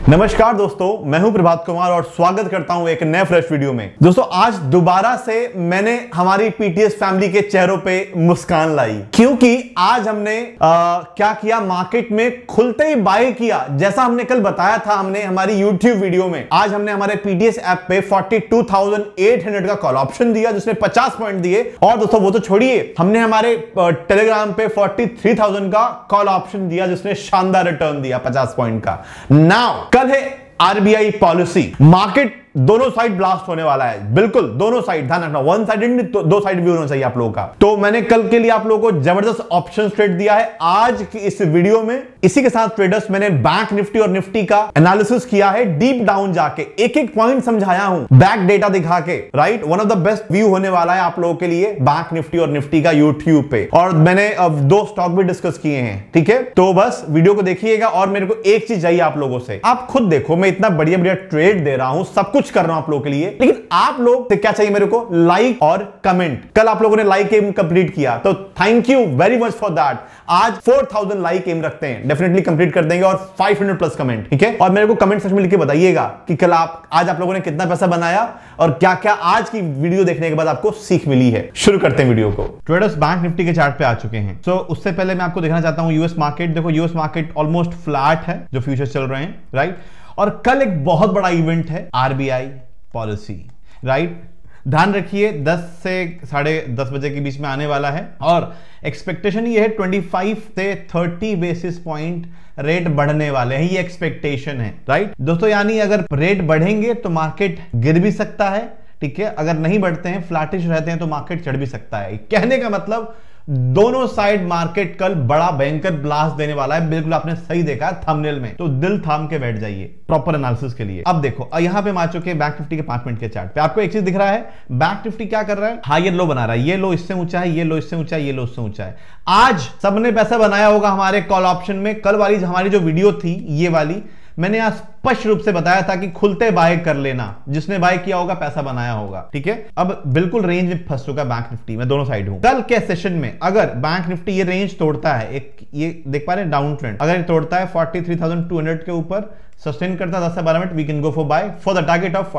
नमस्कार दोस्तों, मैं हूं प्रभात कुमार और स्वागत करता हूं एक नए फ्रेश वीडियो में। दोस्तों आज दोबारा से मैंने हमारी पीटीएस फैमिली के चेहरों पे मुस्कान लाई, क्योंकि आज हमने क्या किया, मार्केट में खुलते ही बाय किया। जैसा हमने कल बताया था, हमने हमारी यूट्यूब वीडियो में, आज हमने हमारे पीटीएस ऐप पे 42,800 का कॉल ऑप्शन दिया जिसने 50 पॉइंट दिए। और दोस्तों वो तो छोड़िए, हमने हमारे टेलीग्राम पे 43,000 का कॉल ऑप्शन दिया जिसने शानदार रिटर्न दिया 50 पॉइंट का। नाउ कल है आरबीआई पॉलिसी, मार्केट दोनों साइड ब्लास्ट होने वाला है, बिल्कुल दोनों साइड, ध्यान रखना, वन साइडेड नहीं, तो दो साइड भी होना चाहिए आप लोगों का। तो मैंने कल के लिए आप लोगों को जबरदस्त ऑप्शन ट्रेड दिया है। आज की इस वीडियो में इसी के साथ ट्रेडर्स मैंने बैंक निफ्टी और निफ्टी का एनालिसिस किया है, डीप डाउन जाके एक एक पॉइंट समझाया हूं, बैक डेटा दिखा के। Right, one of the best view होने वाला है आप लोगों के लिए बैंक निफ्टी और निफ्टी का यूट्यूब पे। और मैंने अब 2 स्टॉक भी डिस्कस किए हैं, ठीक है। तो बस वीडियो को देखिएगा और मेरे को एक चीज चाहिए आप लोगों से, आप खुद देखो, मैं इतना बढ़िया बढ़िया ट्रेड दे रहा हूं, सब कुछ कर रहा हूं आप लोगों के लिए, लेकिन आप लोग से क्या चाहिए मेरे को, लाइक और कमेंट। कल आप लोगों ने लाइक एम कंप्लीट किया तो thank you very much for that. आज 4,000 लाइक एम रखते हैं, डेफिनेटली कंप्लीट कर देंगे, और 500 प्लस कमेंट, ठीक है। और मेरे को कमेंट सेक्शन में लिख के बताइएगा कि कल आज आप लोगों ने कितना पैसा बनाया और क्या क्या आज की वीडियो देखने के बाद आपको सीख मिली है। शुरू करते हैं वीडियो को। ट्रेडर्स बैंक निफ्टी के चार्ट पे आ चुके हैं। तो उससे पहले मैं आपको दिखाना चाहता हूं यूएस मार्केट। देखो यूएस मार्केट ऑलमोस्ट फ्लैट है, जो फ्यूचर्स चल रहे हैं, राइट। और कल एक बहुत बड़ा इवेंट है, आरबीआई पॉलिसी, राइट। ध्यान रखिए 10 से 10:30 बजे के बीच में आने वाला है, और एक्सपेक्टेशन ये है 25 से 30 बेसिस पॉइंट रेट बढ़ने वाले हैं, ये एक्सपेक्टेशन है, राइट दोस्तों। यानी अगर रेट बढ़ेंगे तो मार्केट गिर भी सकता है, ठीक है। अगर नहीं बढ़ते हैं, फ्लैटिश रहते हैं, तो मार्केट चढ़ भी सकता है। कहने का मतलब दोनों साइड मार्केट कल बड़ा भयंकर ब्लास्ट देने वाला है। बिल्कुल आपने सही देखा थंबनेल में, तो दिल थाम के बैठ जाइए प्रॉपर एनालिसिस के लिए। अब देखो यहां पे हम आ चुके हैं बैंक निफ्टी के 5 मिनट के चार्ट पे। आपको एक चीज दिख रहा है, बैंक निफ्टी क्या कर रहा है, हायर लो बना रहा है। ये लो इससे ऊंचा है, ये लो इससे ऊंचा है, ये लो इससे ऊंचा है। आज सबने पैसा बनाया होगा हमारे कॉल ऑप्शन में। कल वाली हमारी जो वीडियो थी, ये वाली, मैंने आज स्पष्ट रूप से बताया था कि खुलते बाय कर लेना, जिसने बाय किया होगा पैसा बनाया होगा, ठीक है। अब बिल्कुल रेंज में फंस चुका बैंक निफ्टी, मैं दोनों साइड हूं। कल के सेशन में अगर बैंक निफ्टी ये रेंज तोड़ता है, एक ये देख पा रहे हैं डाउन ट्रेंड, अगर ये तोड़ता है 43,200 के ऊपर, सस्टेन करता है 10 से 12 minute, we can go for buy for the target of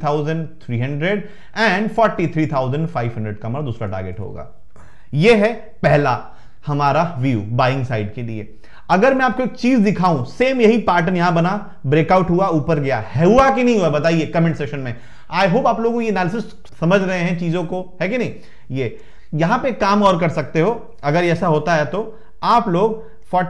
43,300 and 43,500 का हमारा दूसरा टारगेट होगा। ये है पहला हमारा व्यू बाइंग साइड के लिए। अगर मैं आपको एक चीज दिखाऊं, सेम यही पैटर्न यहां बना, ब्रेकआउट हुआ, ऊपर गया, हुआ कि नहीं हुआ, बताइए कमेंट सेक्शन में। आई होप आप लोगों को ये एनालिसिस समझ रहे हैं चीजों को, है कि नहीं। ये यहां पे काम और कर सकते हो, अगर ऐसा होता है तो आप लोग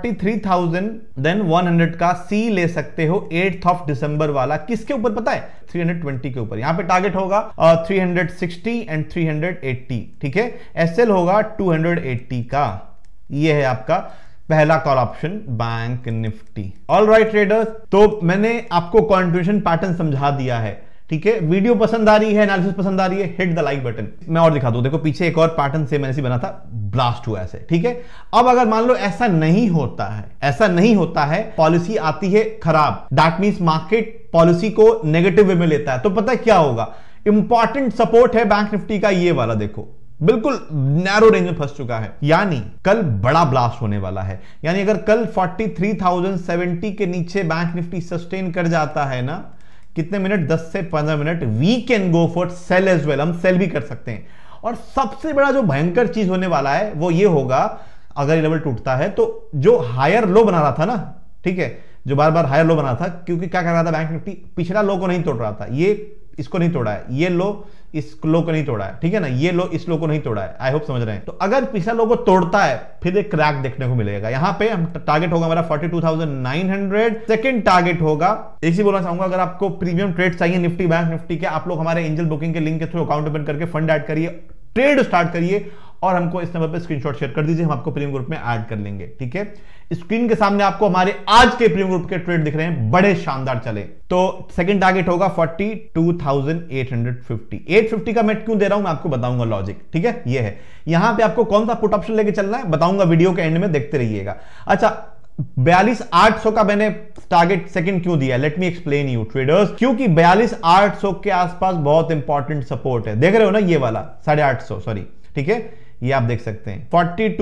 43,100 का सी ले सकते हो 8 दिसंबर वाला। किसके ऊपर पता है, 320 के ऊपर। यहां पे टारगेट होगा 360 एंड 380, ठीक है। एसएल होगा 280 का। ये है आपका पहला call option bank Nifty. All right traders, तो मैंने आपको कंटिन्यूएशन पैटर्न समझा दिया है, ठीक है। वीडियो पसंद आ रही है, एनालिसिस पसंद आ रही है, हिट द लाइक बटन। मैं और दिखा दूं, देखो पीछे एक और पैटर्न से मैंने बना था, ब्लास्ट हुआ ऐसे, ठीक है। अब अगर मान लो ऐसा नहीं होता है, ऐसा नहीं होता है, पॉलिसी आती है खराब, दैट मींस मार्केट पॉलिसी को नेगेटिव वे में लेता है, तो पता है क्या होगा, इंपॉर्टेंट सपोर्ट है बैंक निफ्टी का ये वाला, देखो बिल्कुल नैरो रेंज में फंस चुका है। यानी कल बड़ा ब्लास्ट होने वाला है। यानी अगर कल 43,070 के नीचे बैंक निफ्टी सस्टेन कर जाता है ना, कितने मिनट, 10 से 15 minute, we can go for sell as well, हम सेल भी कर सकते हैं। और सबसे बड़ा जो भयंकर चीज होने वाला है वो ये होगा, अगर ये लेवल टूटता है तो जो हायर लो बना रहा था ना, ठीक है, जो बार बार हायर लो बना था, क्योंकि क्या कर रहा था बैंक निफ्टी, पिछला लो को नहीं तोड़ रहा था, ये इसको नहीं तोड़ा है, ये लो इस लो को नहीं तोड़ा है, ठीक है ना, ये लो इस लो को नहीं तोड़ा है। आई होप समझ रहे हैं। तो अगर पिछला लो को तोड़ता है, फिर एक क्रैक देखने को मिलेगा। यहां पे हम टारगेट होगा हमारा 42,900, सेकंड टारगेट होगा। एक ही बोलना चाहूंगा, अगर आपको प्रीमियम ट्रेड चाहिए निफ्टी बैंक निफ्टी के, आप लोग हमारे एंजल बुकिंग के लिंक के थ्रू अकाउंट ओपन करके फंड ऐड करिए, ट्रेड स्टार्ट करिए, और हमको इस नंबर पे स्क्रीनशॉट शेयर कर दीजिए, हम आपको प्रीमियम ग्रुप में ऐड कर लेंगे, ठीक है। स्क्रीन के सामने आपको हमारे आज के प्रीमियम ग्रुप के ट्रेड दिख रहे हैं, बड़े शानदार चले। तो सेकंड टारगेट होगा 42,850। 850 का मैं क्यों दे रहा हूं, मैं आपको बताऊंगा लॉजिक, ठीक है। ये है, यहां पे आपको कौन सा पुट ऑप्शन लेके चलना है बताऊंगा वीडियो के एंड में, देखते रहिएगा। अच्छा, 42,800 का मैंने टारगेट सेकंड क्यों दिया, let me explain you traders. क्योंकि 42,800 के आसपास बहुत इंपॉर्टेंट सपोर्ट है, देख रहे हो ना, ये वाला 850, सॉरी, ठीक है, ये आप देख सकते हैं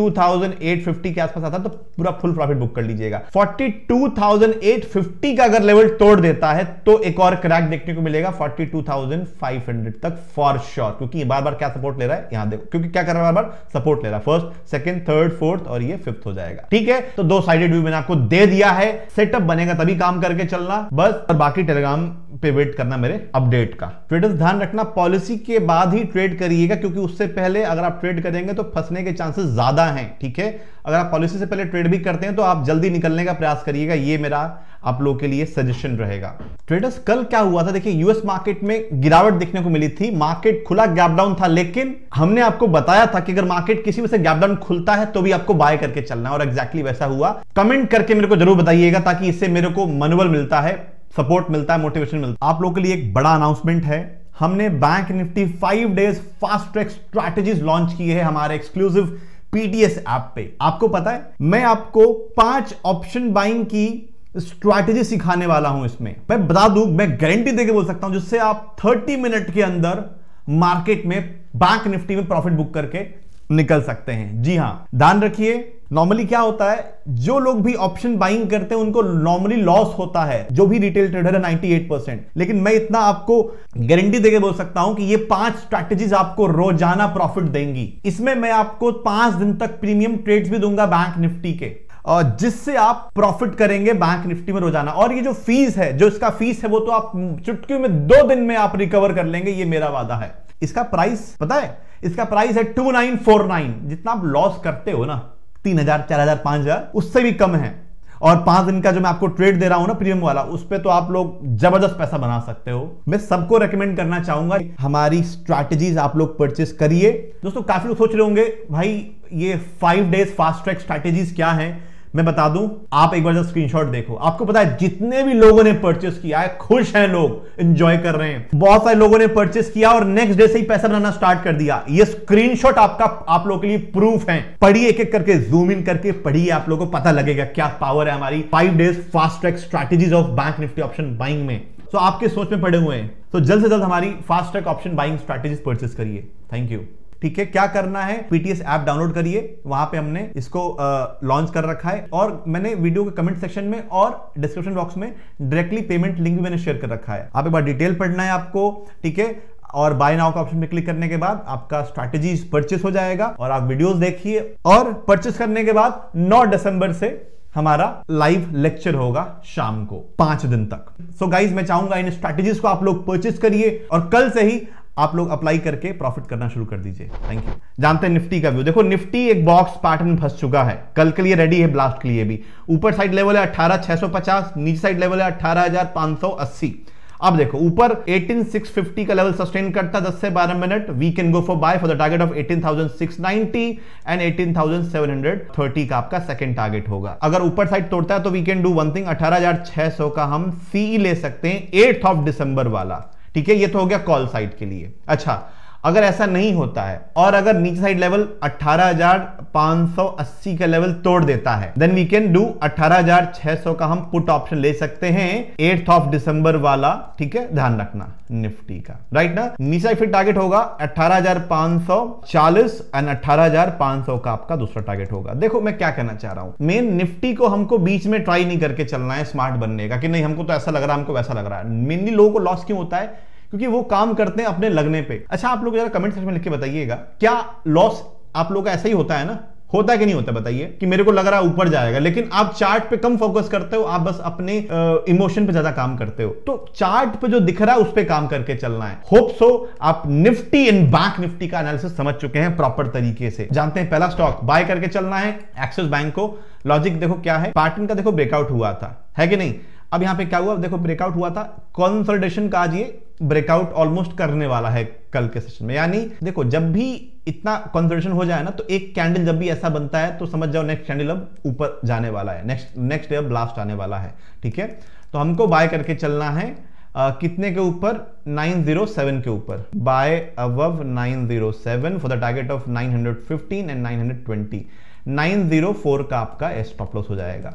42,850 के आसपास आता तो पूरा फुल प्रॉफिट बुक कर लीजिएगा। 42,850 का अगर लेवल तोड़ देता है तो एक और क्रैक देखने को मिलेगा 42,500 तक फॉर श्योर, क्योंकि बार बार क्या सपोर्ट ले रहा है यहां देखो, क्योंकि क्या कर रहा है बार बार सपोर्ट ले रहा है, फर्स्ट सेकंड थर्ड फोर्थ और ये फिफ्थ हो जाएगा। ठीक है, तो दो साइडेड व्यू मैंने आपको दे दिया है, सेटअप बनेगा तभी काम करके चलना बस, और बाकी टेलीग्राम पे वेट करना मेरे अपडेट का। ट्रेडर्स ध्यान रखना पॉलिसी के बाद ही ट्रेड करिएगा, क्योंकि उससे पहले अगर आप ट्रेड करेंगे तो फंसने के चांसेस ज्यादा हैं। ठीक है, अगर आप पॉलिसी से पहले ट्रेड भी करते हैं तो आप जल्दी निकलने का प्रयास करिएगा, ये मेरा आप लोगों के लिए सजेशन रहेगा। ट्रेडर्स कल क्या हुआ था, देखिए यूएस मार्केट में गिरावट देखने को मिली थी, मार्केट खुला गैप डाउन था, लेकिन हमने आपको बताया था कि अगर मार्केट किसी वजह से गैप डाउन खुलता है तो भी आपको बाय करके चलना है, और एग्जैक्टली वैसा हुआ। कमेंट करके मेरे को जरूर बताइएगा, ताकि इससे मेरे को मनोबल मिलता है, सपोर्ट मिलता है, मोटिवेशन मिलता है। आप लोगों के लिए एक बड़ा अनाउंसमेंट है, हमने bank Nifty 5 days fast track strategies launch की है हमारे एक्सक्लूसिव पीटीएस ऐप पे। आपको पता है मैं आपको 5 ऑप्शन बाइंग की स्ट्रैटेजी सिखाने वाला हूं। इसमें मैं बता दूं, मैं गारंटी देके बोल सकता हूं, जिससे आप 30 मिनट के अंदर मार्केट में बैंक निफ्टी में प्रॉफिट बुक करके निकल सकते हैं। जी हां, ध्यान रखिए, नॉर्मली क्या होता है, जो लोग भी ऑप्शन बाइंग करते हैं उनको नॉर्मली लॉस होता है, जो भी रिटेल ट्रेडर है 98%। लेकिन मैं इतना आपको गारंटी देके बोल सकता हूं कि ये 5 स्ट्रैटेजीज आपको रोजाना प्रॉफिट देंगी। इसमें मैं आपको 5 दिन तक प्रीमियम ट्रेड्स भी दूंगा बैंक निफ्टी के, और जिससे आप प्रॉफिट करेंगे बैंक निफ्टी में रोजाना। और ये जो फीस है, जो इसका फीस है, वो तो आप चुटकी में 2 दिन में आप रिकवर कर लेंगे, ये मेरा वादा है। इसका प्राइस पता है, इसका प्राइस है 2949। जितना आप लॉस करते हो ना 3,000 4,000 5,000, उससे भी कम है। और 5 दिन का जो मैं आपको ट्रेड दे रहा हूं ना प्रीमियम वाला, उस पे तो आप लोग जबरदस्त पैसा बना सकते हो। मैं सबको रेकमेंड करना चाहूंगा हमारी स्ट्रैटेजीज आप लोग परचेस करिए। दोस्तों काफी लोग सोच रहे होंगे भाई ये 5 डेज फास्ट ट्रैक स्ट्रैटेजीज क्या है, मैं बता दूं, आप एक बार जब स्क्रीनशॉट देखो, आपको पता है जितने भी लोगों ने परचेस किया है खुश हैं लोग, एंजॉय कर रहे हैं। बहुत सारे लोगों ने परचेस किया और नेक्स्ट डे से ही पैसा बनाना स्टार्ट कर दिया। ये स्क्रीनशॉट आपका आप लोगों के लिए प्रूफ है। पढ़िए, एक एक करके जूम इन करके पढ़िए, आप लोगों को पता लगेगा क्या पावर है हमारी 5 days fast track strategies of bank Nifty option buying में। तो आपके सोच में पड़े हुए हैं, तो जल्द से जल्द हमारी fast track option buying strategies purchase करिए। Thank you. ठीक है, क्या करना है, पीटीएस ऐप डाउनलोड करिए, वहां पे हमने इसको लॉन्च कर रखा है, और मैंने वीडियो के कमेंट सेक्शन में और डिस्क्रिप्शन बॉक्स में डायरेक्टली पेमेंट लिंक भी मैंने शेयर कर रखा है। आप एक बार डिटेल पढ़ना है आपको, ठीक है, और बाय नाउ का ऑप्शन पे क्लिक करने के बाद आपका स्ट्रैटेजी परचेस हो जाएगा, और आप वीडियोस देखिए। और परचेस करने के बाद 9 दिसंबर से हमारा लाइव लेक्चर होगा शाम को 5 दिन तक। सो गाइज, मैं चाहूंगा इन स्ट्रैटेजीज को आप लोग परचेस करिए, और कल से ही आप लोग अप्लाई करके प्रॉफिट करना शुरू कर दीजिए। Thank you. जानते हैं निफ्टी का व्यू, देखो निफ्टी एक बॉक्स पैटर्न में फंस चुका है, कल के लिए रेडी है ब्लास्ट के लिए भी। ऊपर साइड लेवल है 18,650, नीचे साइड लेवल है 18,580। अब देखो ऊपर 18,650 का लेवल सस्टेन करता 10 से 12 minute, we can go for buy for the target of 18,690 and 18,730 का आपका सेकंड टारगेट होगा। अगर ऊपर साइड तोड़ता है तो we can do one thing, 18,600 का हम सीई ले सकते हैं 8 दिसंबर वाला। ठीक है, ये तो हो गया कॉल साइड के लिए। अच्छा, अगर ऐसा नहीं होता है और अगर नीचे साइड लेवल 18,580 का लेवल तोड़ देता है, देन वी कैन डू 18,600 का हम पुट ऑप्शन ले सकते हैं 8 दिसंबर वाला। ठीक है, ध्यान रखना निफ्टी का, राइट ना। नीचे साइड फिर टारगेट होगा 18,540 एंड 18,500 का आपका दूसरा टारगेट होगा। देखो मैं क्या कहना चाह रहा हूं, मेन निफ्टी को हमको बीच में ट्राई नहीं करके चलना है स्मार्ट बनने का, कि नहीं हमको तो ऐसा लग रहा है, हमको वैसा लग रहा है। मेनली लोगों को लॉस क्यों होता है, क्योंकि वो काम करते हैं अपने लगने पे। अच्छा, आप लोग जरा कमेंट सेक्शन में लिख के बताइएगा, क्या लॉस आप लोगों का ऐसा ही होता है ना, होता है कि नहीं होता, बताइए। कि मेरे को लग रहा है ऊपर जाएगा, लेकिन आप चार्ट पे कम फोकस करते हो, आप बस अपने इमोशन पे ज्यादा काम करते हो। तो चार्ट पे जो दिख रहा है उस पे काम करके चलना है। होप सो आप निफ्टी एंड बैंक निफ्टी का एनालिसिस समझ चुके हैं प्रॉपर तरीके से। जानते हैं पहला स्टॉक बाय करके चलना है एक्सिस बैंक को। लॉजिक देखो क्या है, पैटर्न का देखो ब्रेकआउट हुआ था, है कि नहीं। अब यहां पे क्या हुआ, देखो ब्रेकआउट हुआ था, कंसोलिडेशन का आज ये ब्रेकआउट ऑलमोस्ट करने वाला है कल के सेशन में। यानी देखो जब भी इतना कंसोलिडेशन हो जाए ना, तो एक कैंडल जब भी ऐसा बनता है तो समझ जाओ नेक्स्ट कैंडल अब ऊपर जाने वाला है, नेक्स्ट डे अब ब्लास्ट आने वाला है। ठीक है, तो हमको बाय करके चलना है कितने के ऊपर, 907 के ऊपर, buy above 907 for the target of 915 and 920। 904 का आपका स्टॉप लॉस हो जाएगा।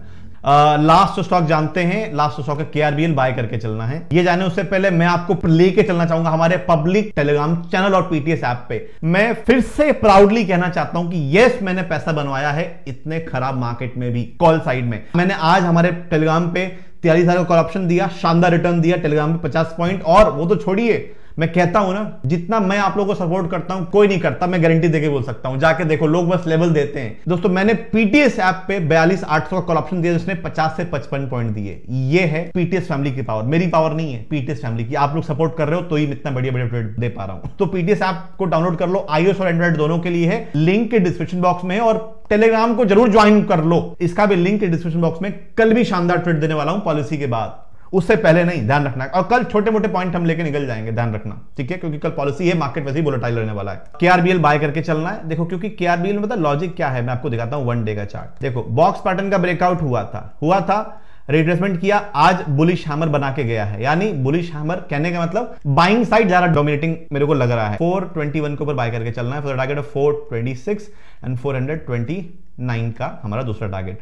लास्ट स्टॉक जानते हैं, लास्ट स्टॉक है KRBL, बाय करके चलना है। ये जाने उससे पहले मैं आपको लेके चलना चाहूंगा हमारे पब्लिक टेलीग्राम चैनल और PTS ऐप पे। मैं फिर से प्राउडली कहना चाहता हूं कि यस, मैंने पैसा बनवाया है इतने खराब मार्केट में भी, कॉल साइड में। मैंने आज हमारे टेलीग्राम पे 43,000 का कॉल ऑप्शन दिया, शानदार रिटर्न दिया टेलीग्राम पे 50 पॉइंट। और वो तो छोड़िए, मैं कहता हूं ना, जितना मैं आप लोगों को सपोर्ट करता हूं कोई नहीं करता, मैं गारंटी देके बोल सकता हूं। जाके देखो, लोग बस लेवल देते हैं। दोस्तों मैंने PTS ऐप पे 42,800 का कॉल ऑप्शन दिया, जिसने 50 से 55 पॉइंट दिए। ये है PTS फैमिली की पावर, मेरी पावर नहीं है, PTS फैमिली की। आप लोग सपोर्ट कर रहे हो तो ही इतना बढ़िया बढ़िया ट्रेड दे पा रहा हूं। तो PTS ऐप को डाउनलोड कर लो, iOS और एंड्रॉइड दोनों के लिए है, लिंक डिस्क्रिप्शन बॉक्स में है। और टेलीग्राम को जरूर ज्वाइन कर लो, इसका भी लिंक डिस्क्रिप्शन बॉक्स में। कल भी शानदार ट्रेड देने वाला हूं पॉलिसी के बाद, उससे पहले नहीं, ध्यान रखना। और कल छोटे मोटे पॉइंट हम लेके निकल जाएंगे, ध्यान रखना, ठीक है, क्योंकि कल पॉलिसी है, मार्केट वैसे ही वोलेटाइल रहने वाला है। KRBL बाय करके चलना है। देखो, क्योंकि KRBL में पता लॉजिक क्या है, मैं आपको दिखाता हूं 1 डे का चार्ट। देखो, बॉक्स पैटर्न का ब्रेकआउट हुआ था, रिट्रेसमेंट किया, आज बुलिश हैमर बना के गया है। यानी बुलिश हैमर कहने का मतलब बाइंग साइड ज्यादा डोमिनेटिंग मेरे को लग रहा है। 421 के ऊपर बाय करके चलना है for the target of 426 and 429 का हमारा दूसरा टारगेट।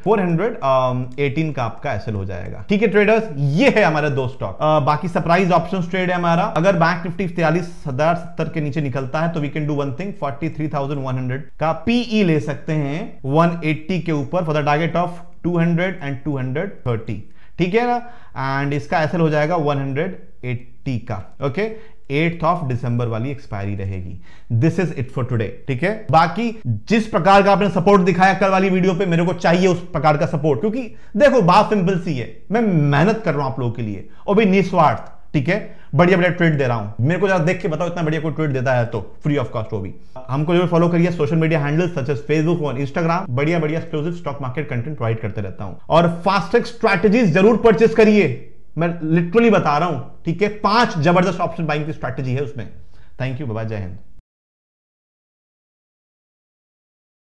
418 का आपका एसएल हो जाएगा। ठीक है ट्रेडर्स, ये है हमारे दो स्टॉक। बाकी सरप्राइज ऑप्शंस ट्रेड है हमारा। अगर बैंक निफ्टी 43,070 के नीचे निकलता है तो we can do one thing, 43,100 का PE ले सकते हैं 180 के ऊपर for the target of 200 and 230, ठीक है ना। एंड इसका एसएल हो जाएगा 180 का। ओके, 8th ऑफ दिसंबर वाली एक्सपायरी रहेगी। This is it for today, ठीक है। बाकी जिस प्रकार का आपने सपोर्ट दिखाया कल वाली वीडियो पे, मेरे को चाहिए उस प्रकार का सपोर्ट, क्योंकि देखो बात सिंपल सी है, मैं मेहनत कर रहा हूं आप लोगों के लिए और भी निस्वार्थ, ठीक है। बढ़िया बढ़िया ट्रेड दे रहा हूं, मेरे को जरा देख के बताओ इतना बढ़िया कोई ट्रेड देता है तो फ्री ऑफ कॉस्ट। वो भी हमको जरूर फॉलो करिए, social media handles such as Facebook और इंस्टाग्राम। बढ़िया बढ़िया exclusive stock market content provide करते रहता हूं। और फास्टेस्ट स्ट्रैटेजीज जरूर परचेस करिए, मैं लिटरली बता रहा हूं, ठीक है। 5 जबरदस्त ऑप्शन बाइंग की स्ट्रैटेजी है उसमें। थैंक यू, बाय बाय, जय हिंद।